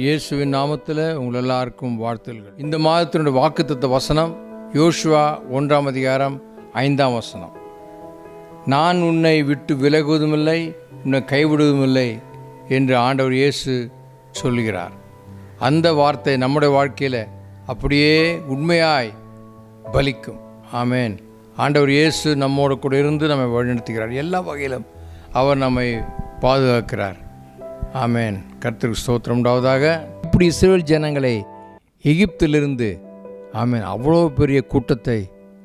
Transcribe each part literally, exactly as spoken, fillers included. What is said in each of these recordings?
இயேசுவின் நாமத்தில் உங்கள் எல்லாருக்கும் வாழ்த்துக்கள். இந்த மாதத்தினுடைய வாக்குத்தத்த வசனம் யோசுவா ஒன்றாம் அதிகாரம் ஐந்தாம் வசனம். நான் உன்னை விட்டு விலகுவதுமில்லை, உன்னை கைவிடுவதுமில்லை என்று ஆண்டவர் இயேசு சொல்லுகிறார். அந்த வார்த்தை நம்முடைய வாழ்க்கையில் அப்படியே உண்மையாய் பலிக்கும். ஆமேன். ஆண்டவர் இயேசு நம்மோடு கூட இருந்து நம்மை வழிநடத்துகிறார். எல்லா வகையிலும் அவர் நம்மை பாதுகாக்கிறார். ஆமேன். கர்த்தருக்கு ஸ்தோத்திரம் உண்டாவதாக. இப்படி இஸ்ரவேல் ஜனங்களை எகிப்திலிருந்து ஆமேன் அவ்வளோ பெரிய கூட்டத்தை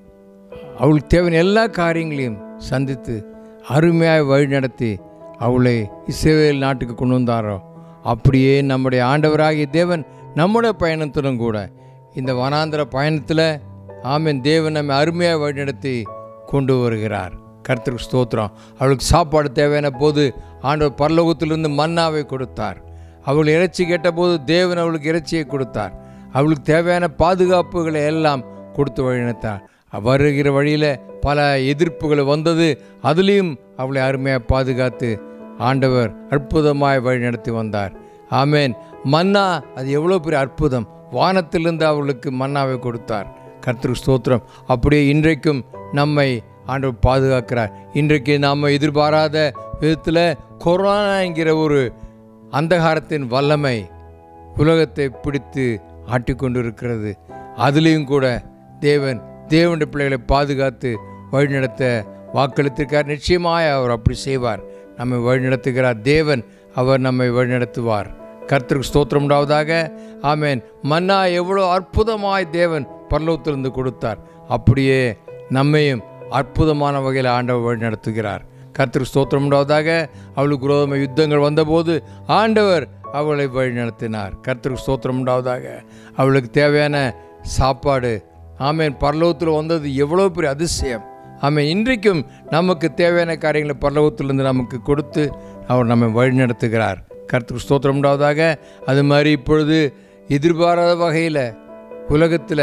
அவளுக்கு தேவையான எல்லா காரியங்களையும் சந்தித்து அருமையாக வழி நடத்தி அவளை இஸ்ரவேல் நாட்டுக்கு கொண்டு வந்தாரோ, அப்படியே நம்முடைய ஆண்டவராகிய தேவன் நம்முடைய பயணத்திலும் கூட இந்த வனாந்திர பயணத்தில் ஆமேன் தேவன் நம்மை அருமையாக வழி நடத்தி கொண்டு வருகிறார். கர்த்தருக்கு ஸ்தோத்திரம். அவளுக்கு சாப்பாடு தேவையான போது ஆண்டவர் பரலோகத்திலிருந்து மன்னாவை கொடுத்தார். அவள் இறைச்சி கேட்டபோது தேவன் அவளுக்கு இறைச்சியை கொடுத்தார். அவளுக்கு தேவையான பாதுகாப்புகளை எல்லாம் கொடுத்து வழிநடத்தார். வருகிற வழியில் பல எதிர்ப்புகள் வந்தது, அதுலேயும் அவளை அருமையாக பாதுகாத்து ஆண்டவர் அற்புதமாய் வழி நடத்தி வந்தார். ஆமேன். மன்னா அது எவ்வளோ பெரிய அற்புதம். வானத்திலிருந்து அவளுக்கு மன்னாவை கொடுத்தார். கர்த்தருக்கு ஸ்தோத்திரம். அப்படியே இன்றைக்கும் நம்மை ஆண்டவர் பாதுகாக்கிறார். இன்றைக்கு நாம் எதிர்பாராத விதத்தில் கொரோனா என்கிற ஒரு அந்தகாரத்தின் வல்லமை உலகத்தை பிடித்து ஆட்டிக்கொண்டு இருக்கிறது. அதுலேயும் கூட தேவன் தேவனுடைய பிள்ளைகளை பாதுகாத்து வழிநடத்த வாக்களித்திருக்கார். நிச்சயமாய் அவர் அப்படி செய்வார். நம்மை வழிநடத்துகிறார் தேவன். அவர் நம்மை வழிநடத்துவார். கர்த்தருக்கு ஸ்தோத்திரம் உண்டாவதாக. ஆமேன். மன்னா எவ்வளோ அற்புதமாய் தேவன் பரலோகத்திலிருந்து கொடுத்தார். அப்படியே நம்மையும் அற்புதமான வகையில் ஆண்டவர் வழி நடத்துகிறார். கர்த்தருக்கு ஸ்தோத்திரம் உண்டாவதாக. அவளுக்கு விரோதமாக யுத்தங்கள் வந்தபோது ஆண்டவர் அவளை வழி நடத்தினார். கர்த்தருக்கு ஸ்தோத்திரம் உண்டாவதாக. அவளுக்கு தேவையான சாப்பாடு ஆமேன் பரலோகத்தில் வந்தது எவ்வளோ பெரிய அதிசயம். ஆமேன். இன்றைக்கும் நமக்கு தேவையான காரியங்களை பரலோகத்திலிருந்து நமக்கு கொடுத்து அவர் நம்மை வழி நடத்துகிறார். கர்த்தருக்கு ஸ்தோத்திரம் உண்டாவதாக. அது மாதிரி இப்பொழுது எதிர்பாராத வகையில் உலகத்தில்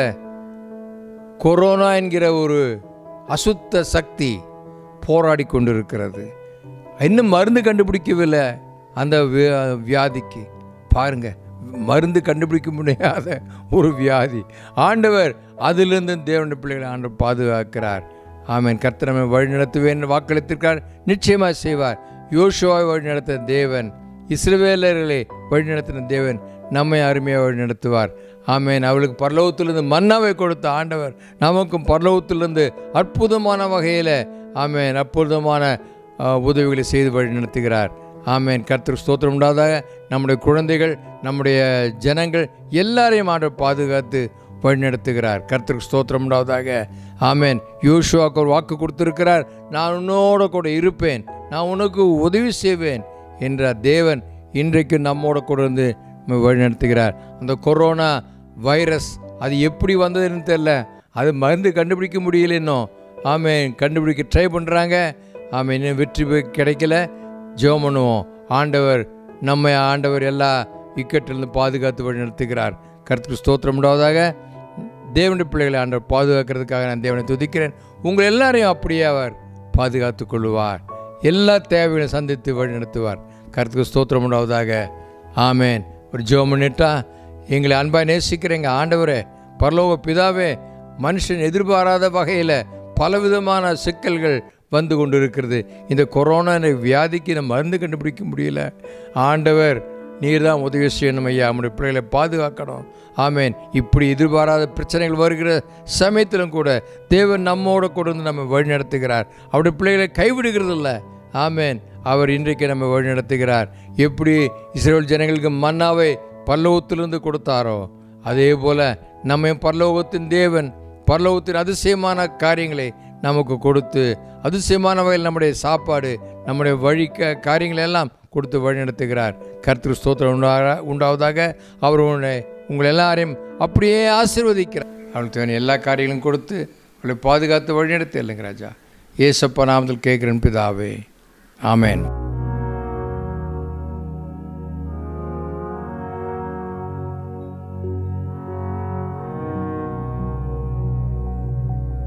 கொரோனா என்கிற ஒரு அசுத்த சக்தி போராடி கொண்டு இருக்கிறது. இன்னும் மருந்து கண்டுபிடிக்கவில்லை அந்த வியாதிக்கு. பாருங்க, மருந்து கண்டுபிடிக்க முடியாத ஒரு வியாதி. ஆண்டவர் அதிலிருந்து தேவனுடைய பிள்ளைகளை ஆண்டவர் பாதுகாக்கிறார். ஆமேன். கர்த்தர் நம்மை வழி நடத்துவேன் வாக்களித்திருக்கார். நிச்சயமாக செய்வார். யோசுவாவை வழி நடத்த தேவன், இஸ்ரவேலர்களை வழி நடத்தின தேவன் நம்மை அருமையாக வழி நடத்துவார். ஆமேன். அவளுக்கு பரலோகத்திலிருந்து மன்னாவை கொடுத்த ஆண்டவர் நமக்கும் பரலோகத்திலிருந்து அற்புதமான வகையில் ஆமேன் அற்புதமான உதவிகளை செய்து வழி நடத்துகிறார். ஆமேன். கர்த்தருக்கு ஸ்தோத்திரம் உண்டாதாக. நம்முடைய குழந்தைகள், நம்முடைய ஜனங்கள் எல்லாரையும் ஆண்டவர் பாதுகாத்து வழி நடத்துகிறார். கர்த்தருக்கு ஸ்தோத்திரம் உண்டாவதாக. ஆமேன். யோசுவாவுக்கு ஒரு வாக்கு கொடுத்திருக்கிறார். நான் உன்னோட கூட இருப்பேன், நான் உனக்கு உதவி செய்வேன் என்ற தேவன் இன்றைக்கு நம்மோட கூட இருந்து வழி நடத்துகிறார். அந்த கொரோனா வைரஸ் அது எப்படி வந்ததுன்னு தெரியல. அது மருந்து கண்டுபிடிக்க முடியல இன்னும். ஆமேன். கண்டுபிடிக்க ட்ரை பண்ணுறாங்க. ஆமேன். இன்னும் வெற்றி கிடைக்கல. ஜெபம் பண்ணுவோம். ஆண்டவர் நம்மை ஆண்டவர் எல்லா இக்கட்டிலிருந்து பாதுகாத்து வழி நடத்துகிறார். கர்த்தருக்கு ஸ்தோத்திரம் உண்டாவதாக. தேவனுடைய பிள்ளைகளை ஆண்டவர் பாதுகாக்கிறதுக்காக நான் தேவனை துதிக்கிறேன். உங்கள் எல்லாரையும் அப்படியே அவர் பாதுகாத்து கொள்ளுவார். எல்லா தேவைகளையும் சந்தித்து வழி நடத்துவார். கர்த்தருக்கு ஸ்தோத்திரம் உண்டாவதாக. ஆமேன். ஒரு ஜெபம் பண்ணிட்டா, எங்களை அன்பாய் நேசிக்கிற எங்கள் ஆண்டவரே, பரலோக பிதாவே, மனுஷன் எதிர்பாராத வகையில் பலவிதமான சிக்கல்கள் வந்து கொண்டு இருக்கிறது. இந்த கொரோனா வியாதிக்கு நம்ம மருந்து கண்டுபிடிக்க முடியல. ஆண்டவர் நீர் தான் உதவி செய்யணும் ஐயா. நம்முடைய பிள்ளைகளை பாதுகாக்கணும். ஆமேன். இப்படி எதிர்பாராத பிரச்சனைகள் வருகிற சமயத்திலும் கூட தேவன் நம்மோட கூட வந்து நம்ம வழி நடத்துகிறார். அவருடைய பிள்ளைகளை கைவிடுகிறது இல்லை. ஆமேன். அவர் இன்றைக்கு நம்ம வழி நடத்துகிறார். எப்படி இஸ்ரவேல் ஜனங்களுக்கு மன்னாவை பரலோகத்திலிருந்து கொடுத்தாரோ, அதே போல் நம்ம பரலோகத்தின் தேவன் பரலோகத்தின் அதிசயமான காரியங்களை நமக்கு கொடுத்து அதிசயமான வகையில் நம்முடைய சாப்பாடு, நம்முடைய வழி காரியங்களை எல்லாம் கொடுத்து வழி நடத்துகிறார். கர்த்தருக்கு ஸ்தோத்திரம் உண்டா உண்டாவதாக. அவர் உங்களை எல்லாரையும் அப்படியே ஆசீர்வதிக்கிறார். அவளுக்கு தேவையான எல்லா காரியங்களும் கொடுத்து அவளை பாதுகாத்து வழி நடத்த இல்லைங்க ராஜா. ஏசப்பா நாமத்தில் கேட்குறேன் பிதாவே. ஆமேன்.